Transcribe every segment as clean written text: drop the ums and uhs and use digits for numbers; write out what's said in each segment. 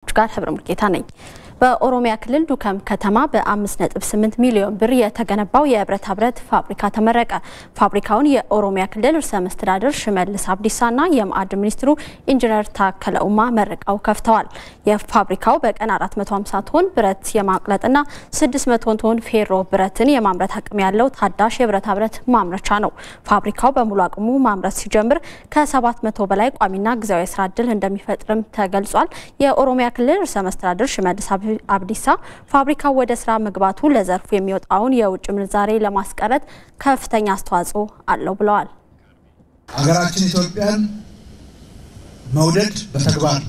ከዜናዎቹ ጋር ህብረ ሙልጌታ ነኝ። በኦሮሚያ ክልል ዱከም ከተማ በ5.8 ሚሊዮን ብር የተገነባው የብረታ ብረት ፋብሪካ ተመረቀ። ፋብሪካውን የኦሮሚያ ክልል ርዕሰ መስተዳድር ሽመልስ አብዲሳና የማዕድን ሚኒስትሩ ኢንጂነር ታከለ ኡማ መርቀው ከፍተዋል። የፋብሪካው በቀን 450 ቶን ብረት የማቅለጥና 600 ቶን ፌሮ ብረትን የማምረት አቅም ያለው ታዳሽ የብረታ ብረት ማምረቻ ነው። ፋብሪካው በሙሉ አቅሙ ማምረት ሲጀምር ከ700 በላይ ቋሚና ጊዜያዊ ስራ ዕድል እንደሚፈጥርም ተገልጿል። የኦሮሚያ ክልል ርዕሰ መስተዳድር ሽመልስ አብዲሳ ፋብሪካው ወደ ስራ መግባቱ ለዘርፉ የሚወጣውን የውጭ ምንዛሬ ለማስቀረት ከፍተኛ አስተዋጽኦ አለው ብለዋል። ሀገራችን ኢትዮጵያን መውደድ በተግባር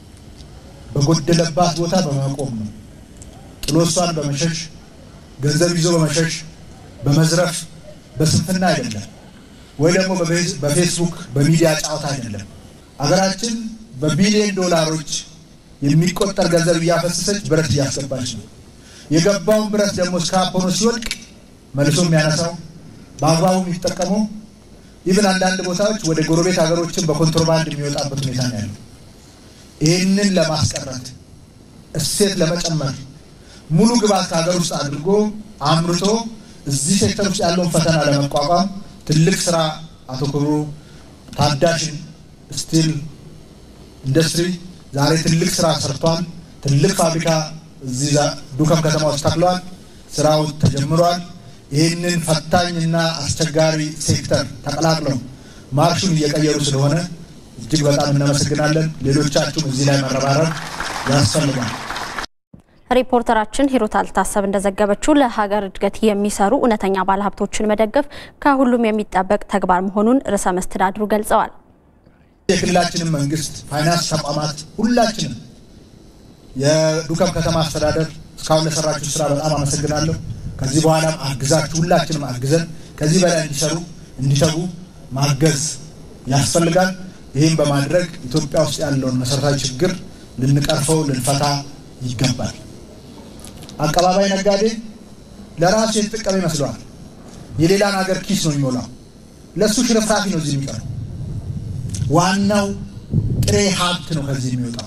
በጎደለባት ቦታ በመቆም ነው። ጥሎሷን በመሸሽ ገንዘብ ይዞ በመሸሽ በመዝረፍ በስንፍና አይደለም፣ ወይ ደግሞ በፌስቡክ በሚዲያ ጫውታ አይደለም። ሀገራችን በቢሊዮን ዶላሮች የሚቆጠር ገንዘብ ያፈሰሰች ብረት ያስገባች ነው። የገባውን ብረት ደግሞ ስክራፕ ሆኖ ሲወድቅ መልሶ የሚያነሳው በአግባቡ የሚጠቀመው ኢቭን አንዳንድ ቦታዎች ወደ ጎረቤት ሀገሮችን በኮንትሮባንድ የሚወጣበት ሁኔታ ነው ያለው። ይህንን ለማስቀረት እሴት ለመጨመር ሙሉ ግብዓት ሀገር ውስጥ አድርጎ አምርቶ እዚህ ሴክተር ውስጥ ያለውን ፈተና ለመቋቋም ትልቅ ስራ አቶ ክብሩ ታዳሽ ስቲል ኢንዱስትሪ ዛሬ ትልቅ ስራ ሰርቷል። ትልቅ ፋብሪካ እዚህ ዱከም ከተማ ውስጥ ተክሏል። ስራው ተጀምሯል። ይህንን ፈታኝና አስቸጋሪ ሴክተር ተቀላቅለው ማርሹን እየቀየሩ ስለሆነ እጅግ በጣም እናመሰግናለን። ሌሎቻችሁም እዚህ ላይ መረባረብ ያስፈልጋል። ሪፖርተራችን ሂሩት አልታሰብ እንደዘገበችው ለሀገር እድገት የሚሰሩ እውነተኛ ባለሀብቶችን መደገፍ ከሁሉም የሚጠበቅ ተግባር መሆኑን ርዕሰ መስተዳድሩ ገልጸዋል። የክልላችን መንግስት ፋይናንስ ተቋማት ሁላችንም የዱከም ከተማ አስተዳደር እስካሁን ለሰራችሁ ስራ በጣም አመሰግናለሁ። ከዚህ በኋላም አግዛችሁ ሁላችንም አግዘን ከዚህ በላይ እንዲሰሩ ማገዝ ያስፈልጋል። ይህን በማድረግ ኢትዮጵያ ውስጥ ያለውን መሰረታዊ ችግር ልንቀርፈው ልንፈታ ይገባል። አቀባባይ ነጋዴ ለራሱ የተጠቀመ ይመስለዋል። የሌላን ሀገር ኪስ ነው የሚሞላው። ለሱ ሽርፍራፊ ነው እዚህ የሚቀረው። ዋናው ጥሬ ሀብት ነው ከዚህ የሚወጣው።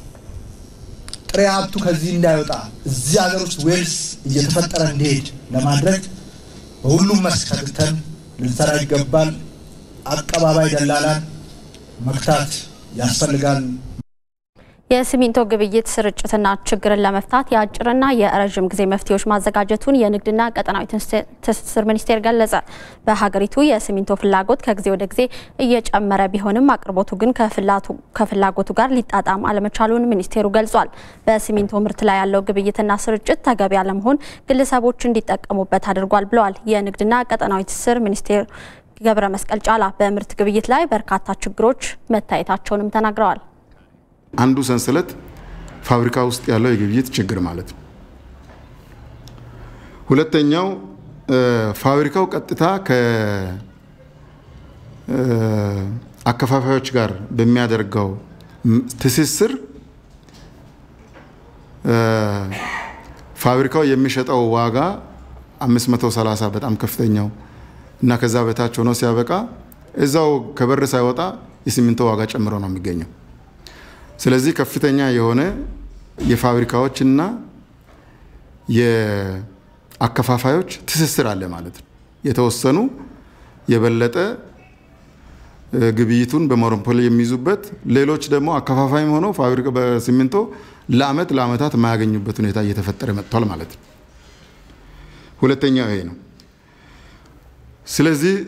ጥሬ ሀብቱ ከዚህ እንዳይወጣ እዚህ ሀገር ውስጥ ዌልስ እየተፈጠረ እንዲሄድ ለማድረግ በሁሉም መስክ ተግተን ልንሰራ ይገባል። አቀባባይ ደላላን መክታት ያስፈልጋል። የሲሚንቶ ግብይት ስርጭትና ችግርን ለመፍታት የአጭርና የረጅም ጊዜ መፍትሄዎች ማዘጋጀቱን የንግድና ቀጠናዊ ትስስር ሚኒስቴር ገለጸ። በሀገሪቱ የሲሚንቶ ፍላጎት ከጊዜ ወደ ጊዜ እየጨመረ ቢሆንም አቅርቦቱ ግን ከፍላጎቱ ጋር ሊጣጣም አለመቻሉን ሚኒስቴሩ ገልጿል። በሲሚንቶ ምርት ላይ ያለው ግብይትና ስርጭት ተገቢ አለመሆን ግለሰቦች እንዲጠቀሙበት አድርጓል ብለዋል። የንግድና ቀጠናዊ ትስስር ሚኒስቴር ገብረ መስቀል ጫላ በምርት ግብይት ላይ በርካታ ችግሮች መታየታቸውንም ተናግረዋል። አንዱ ሰንሰለት ፋብሪካ ውስጥ ያለው የግብይት ችግር ማለት ነው። ሁለተኛው ፋብሪካው ቀጥታ ከአከፋፋዮች ጋር በሚያደርገው ትስስር ፋብሪካው የሚሸጠው ዋጋ 530 በጣም ከፍተኛው እና ከዛ በታች ሆኖ ሲያበቃ እዛው ከበር ሳይወጣ የሲሚንቶ ዋጋ ጨምሮ ነው የሚገኘው። ስለዚህ ከፍተኛ የሆነ የፋብሪካዎችና የአከፋፋዮች ትስስር አለ ማለት ነው። የተወሰኑ የበለጠ ግብይቱን በሞኖፖሊ የሚይዙበት፣ ሌሎች ደግሞ አከፋፋይም ሆነው ፋብሪካ በሲሚንቶ ለአመታት የማያገኙበት ሁኔታ እየተፈጠረ መጥቷል ማለት ነው። ሁለተኛው ይሄ ነው። ስለዚህ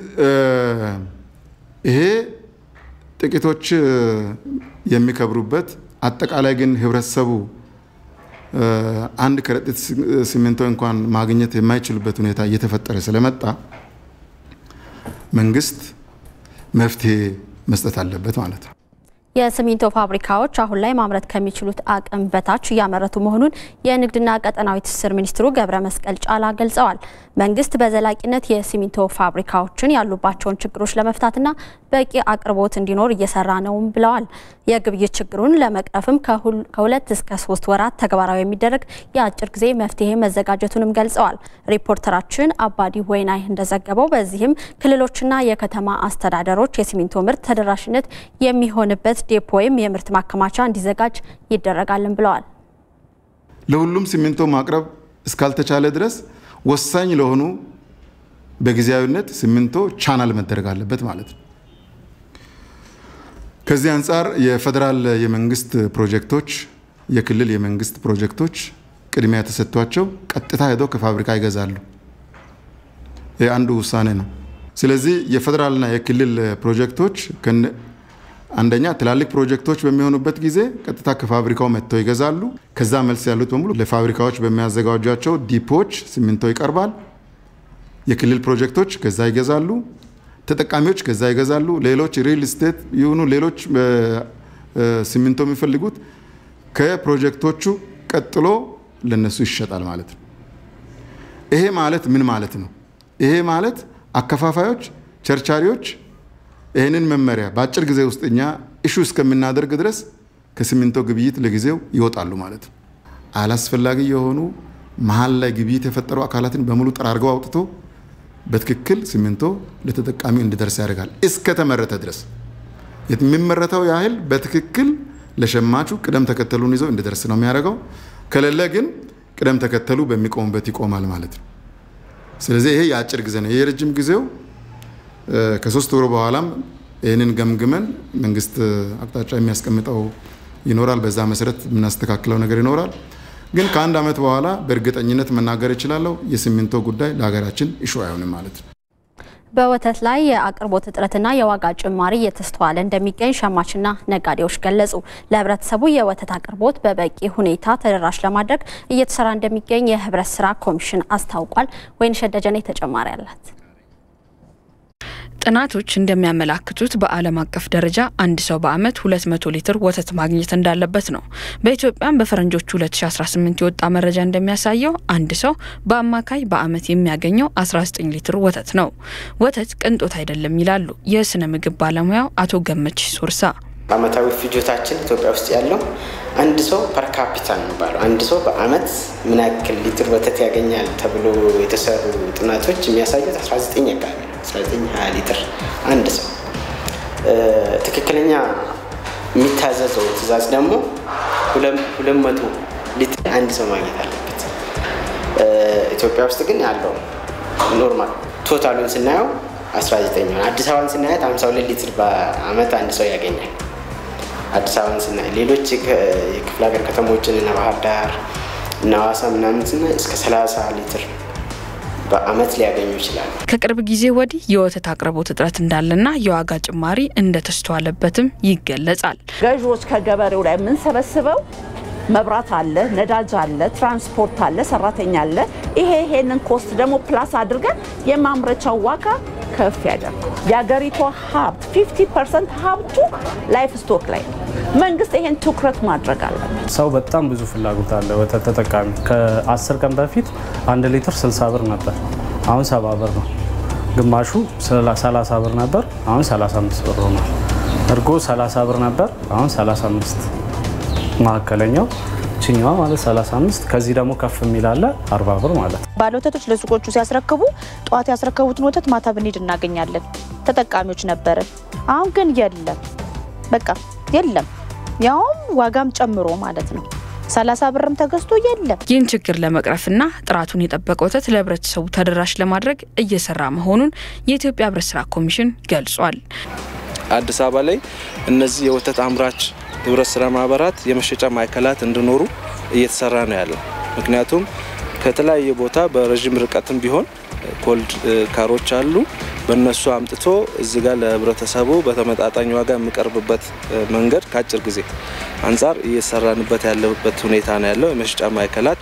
ይሄ ጥቂቶች የሚከብሩበት አጠቃላይ ግን ህብረተሰቡ አንድ ከረጢት ሲሚንቶ እንኳን ማግኘት የማይችልበት ሁኔታ እየተፈጠረ ስለመጣ መንግስት መፍትሄ መስጠት አለበት ማለት ነው። የሲሚንቶ ፋብሪካዎች አሁን ላይ ማምረት ከሚችሉት አቅም በታች እያመረቱ መሆኑን የንግድና ቀጠናዊ ትስስር ሚኒስትሩ ገብረ መስቀል ጫላ ገልጸዋል። መንግስት በዘላቂነት የሲሚንቶ ፋብሪካዎችን ያሉባቸውን ችግሮች ለመፍታትና በቂ አቅርቦት እንዲኖር እየሰራ ነው ብለዋል። የግብይት ችግሩን ለመቅረፍም ከ2 እስከ 3 ወራት ተግባራዊ የሚደረግ የአጭር ጊዜ መፍትሄ መዘጋጀቱንም ገልጸዋል። ሪፖርተራችን አባዲ ወይናይ እንደዘገበው በዚህም ክልሎችና የከተማ አስተዳደሮች የሲሚንቶ ምርት ተደራሽነት የሚሆንበት ዴፖ ወይም የምርት ማከማቻ እንዲዘጋጅ ይደረጋልን ብለዋል። ለሁሉም ሲሚንቶ ማቅረብ እስካልተቻለ ድረስ ወሳኝ ለሆኑ በጊዜያዊነት ሲሚንቶ ቻናል መደረግ አለበት ማለት ነው። ከዚህ አንፃር የፌደራል የመንግስት ፕሮጀክቶች የክልል የመንግስት ፕሮጀክቶች ቅድሚያ ተሰጥቷቸው ቀጥታ ሄደው ከፋብሪካ ይገዛሉ። አንዱ ውሳኔ ነው። ስለዚህ የፌደራልና የክልል ፕሮጀክቶች አንደኛ ትላልቅ ፕሮጀክቶች በሚሆኑበት ጊዜ ቀጥታ ከፋብሪካው መጥተው ይገዛሉ። ከዛ መልስ ያሉት በሙሉ ለፋብሪካዎች በሚያዘጋጇቸው ዲፖዎች ሲሚንቶ ይቀርባል። የክልል ፕሮጀክቶች ከዛ ይገዛሉ። ተጠቃሚዎች ከዛ ይገዛሉ። ሌሎች ሪል ስቴት ይሁኑ ሌሎች ሲሚንቶ የሚፈልጉት ከፕሮጀክቶቹ ቀጥሎ ለነሱ ይሸጣል ማለት ነው። ይሄ ማለት ምን ማለት ነው? ይሄ ማለት አከፋፋዮች፣ ቸርቻሪዎች ይሄንን መመሪያ በአጭር ጊዜ ውስጥ እኛ ኢሹ እስከምናደርግ ድረስ ከሲሚንቶ ግብይት ለጊዜው ይወጣሉ ማለት ነው። አላስፈላጊ የሆኑ መሀል ላይ ግብይት የፈጠሩ አካላትን በሙሉ ጠራርገው አውጥቶ በትክክል ሲሚንቶ ለተጠቃሚው እንዲደርስ ያደርጋል። እስከ ተመረተ ድረስ የሚመረተው ያህል በትክክል ለሸማቹ ቅደም ተከተሉን ይዞ እንዲደርስ ነው የሚያደርገው። ከሌለ ግን ቅደም ተከተሉ በሚቆምበት ይቆማል ማለት ነው። ስለዚህ ይሄ የአጭር ጊዜ ነው። የረጅም ጊዜው ከ3 ወር በኋላም ይህንን ገምግመን መንግስት አቅጣጫ የሚያስቀምጠው ይኖራል። በዛ መሰረት የምናስተካክለው ነገር ይኖራል። ግን ከአንድ ዓመት በኋላ በእርግጠኝነት መናገር እችላለሁ የሲሚንቶ ጉዳይ ለሀገራችን ኢሹ አይሆንም ማለት ነው። በወተት ላይ የአቅርቦት እጥረትና የዋጋ ጭማሪ እየተስተዋለ እንደሚገኝ ሸማችና ነጋዴዎች ገለጹ። ለህብረተሰቡ የወተት አቅርቦት በበቂ ሁኔታ ተደራሽ ለማድረግ እየተሰራ እንደሚገኝ የህብረት ስራ ኮሚሽን አስታውቋል። ወይንሸት ደጀኔ ተጨማሪ አላት። ጥናቶች እንደሚያመላክቱት በዓለም አቀፍ ደረጃ አንድ ሰው በአመት 200 ሊትር ወተት ማግኘት እንዳለበት ነው። በኢትዮጵያም በፈረንጆቹ 2018 የወጣ መረጃ እንደሚያሳየው አንድ ሰው በአማካይ በአመት የሚያገኘው 19 ሊትር ወተት ነው። ወተት ቅንጦት አይደለም ይላሉ የስነ ምግብ ባለሙያው አቶ ገመች ሶርሳ። አመታዊ ፍጆታችን ኢትዮጵያ ውስጥ ያለው አንድ ሰው ፐር ካፒታ ነው ባለው አንድ ሰው በአመት ምን ያክል ሊትር ወተት ያገኛል ተብሎ የተሰሩ ጥናቶች የሚያሳዩት 19 ሊትር አንድ ሰው ትክክለኛ የሚታዘዘው ትእዛዝ ደግሞ 200 ሊትር አንድ ሰው ማግኘት አለበት። ኢትዮጵያ ውስጥ ግን ያለው ኖርማል ቶታሉን ስናየው 19 ነው። አዲስ አበባን ስናየው 52 ሊትር በአመት አንድ ሰው ያገኛል። አዲስ አበባን ስናየው ሌሎች የክፍለ ሀገር ከተሞችን እና ባህር ዳር እና ሐዋሳ ምናምን ስናይ እስከ 30 ሊትር በአመት ሊያገኙ ይችላል። ከቅርብ ጊዜ ወዲህ የወተት አቅርቦት እጥረት እንዳለና የዋጋ ጭማሪ እንደተስተዋለበትም ይገለጻል። ገዢዎች ከገበሬው ላይ ምን ሰበስበው መብራት አለ፣ ነዳጅ አለ፣ ትራንስፖርት አለ፣ ሰራተኛ አለ። ይሄንን ኮስት ደግሞ ፕላስ አድርገን የማምረቻው ዋጋ ከፍ ያደርጋል። የሀገሪቷ ሀብት 50% ሀብቱ ላይፍ ስቶክ ላይ መንግስት ይሄን ትኩረት ማድረግ አለበት። ሰው በጣም ብዙ ፍላጎት አለ ወተት ተጠቃሚ። ከ10 ቀን በፊት 1 ሊትር 60 ብር ነበር፣ አሁን 70 ብር ነው። ግማሹ 30 ብር ነበር፣ አሁን 35 ብር ሆኗል። እርጎ 30 ብር ነበር፣ አሁን 35። ማከለኛው ቺኛው ማለት 35፣ ከዚህ ደግሞ ከፍ የሚላለ 40 ብር ማለት። ባለ ወተቶች ለሱቆቹ ሲያስረክቡ ጧት ያስረከቡትን ወተት ማታ ብንሄድ እናገኛለን። ተጠቃሚዎች ነበር። አሁን ግን የለም፣ በቃ የለም። ያውም ዋጋም ጨምሮ ማለት ነው። 30 ብርም ተገዝቶ የለም። ይህን ችግር ለመቅረፍና ጥራቱን የጠበቀ ወተት ለህብረተሰቡ ተደራሽ ለማድረግ እየሰራ መሆኑን የኢትዮጵያ ህብረት ስራ ኮሚሽን ገልጿል። አዲስ አበባ ላይ እነዚህ የወተት አምራች ህብረት ስራ ማህበራት የመሸጫ ማዕከላት እንዲኖሩ እየተሰራ ነው ያለው። ምክንያቱም ከተለያየ ቦታ በረጅም ርቀትም ቢሆን ኮልድ ካሮች አሉ። በእነሱ አምጥቶ እዚህ ጋር ለህብረተሰቡ በተመጣጣኝ ዋጋ የሚቀርብበት መንገድ ከአጭር ጊዜ አንፃር እየሰራንበት ያለበት ሁኔታ ነው ያለው። የመሸጫ ማዕከላት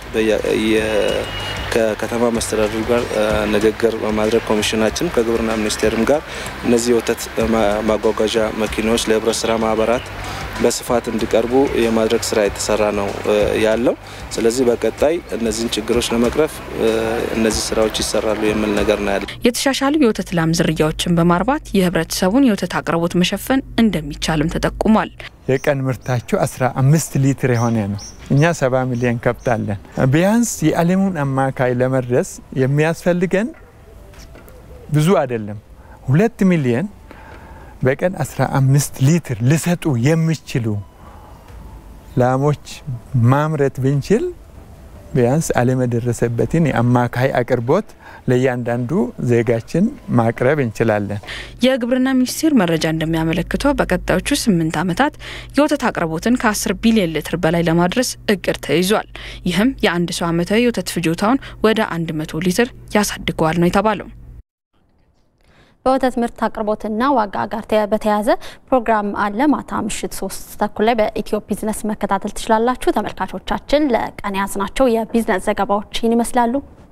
ከከተማ መስተዳድሩ ጋር ንግግር በማድረግ ኮሚሽናችን ከግብርና ሚኒስቴርም ጋር እነዚህ የወተት ማጓጓዣ መኪናዎች ለህብረት ስራ ማህበራት በስፋት እንዲቀርቡ የማድረግ ስራ የተሰራ ነው ያለው። ስለዚህ በቀጣይ እነዚህን ችግሮች ለመቅረፍ እነዚህ ስራዎች ይሰራሉ የሚል ነገር ነው ያለው። የተሻሻሉ የወተት ላም ዝርያዎችን በማርባት የህብረተሰቡን የወተት አቅርቦት መሸፈን እንደሚቻልም ተጠቁሟል። የቀን ምርታቸው 15 ሊትር የሆነ ነው። እኛ 70 ሚሊዮን ከብት አለን። ቢያንስ የዓለሙን አማካይ ለመድረስ የሚያስፈልገን ብዙ አይደለም፣ 2 ሚሊዮን በቀን 15 ሊትር ሊሰጡ የሚችሉ ላሞች ማምረት ብንችል ቢያንስ ዓለም የደረሰበትን የአማካይ አቅርቦት ለእያንዳንዱ ዜጋችን ማቅረብ እንችላለን። የግብርና ሚኒስቴር መረጃ እንደሚያመለክተው በቀጣዮቹ 8 ዓመታት የወተት አቅርቦትን ከ10 ቢሊዮን ሊትር በላይ ለማድረስ እቅድ ተይዟል። ይህም የአንድ ሰው ዓመታዊ የወተት ፍጆታውን ወደ 100 ሊትር ያሳድገዋል ነው የተባለው። በወተት ምርት አቅርቦትና ዋጋ ጋር በተያያዘ ፕሮግራም አለ። ማታ ምሽት 3 ተኩል ላይ በኢትዮ ቢዝነስ መከታተል ትችላላችሁ። ተመልካቾቻችን ለቀን ያዝናቸው የቢዝነስ ዘገባዎች ይመስላሉ።